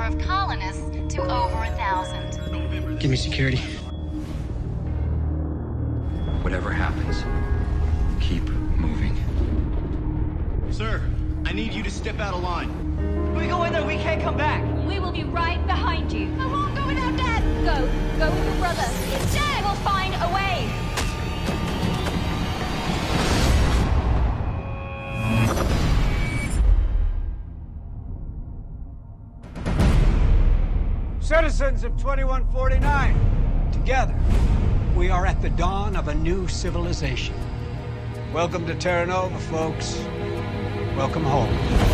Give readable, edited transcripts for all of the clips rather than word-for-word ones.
of colonists to over 1,000. Give me security. Whatever happens, keep moving. Sir, I need you to step out of line. If we go in there, we can't come back. We will be right behind you. I won't go without Dad. Go with your brother. He's dead. We'll find a way. Citizens of 2149, together, we are at the dawn of a new civilization. Welcome to Terra Nova, folks. Welcome home.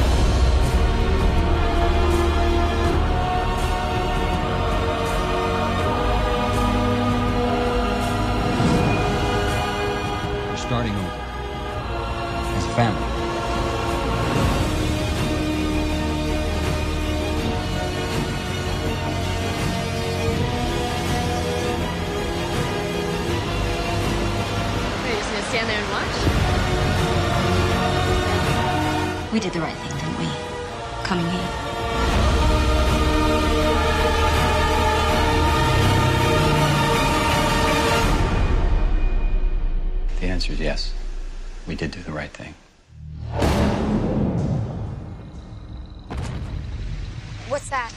We're starting over. As a family. Stand there and watch? We did the right thing, didn't we? Coming here. The answer is yes. We did do the right thing. What's that?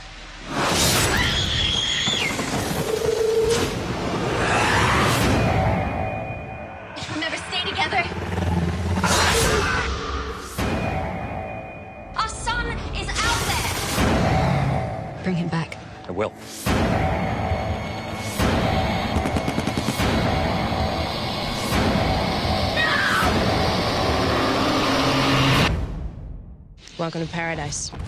We'll never stay together. Our son is out there. Bring him back. I will. Welcome to paradise.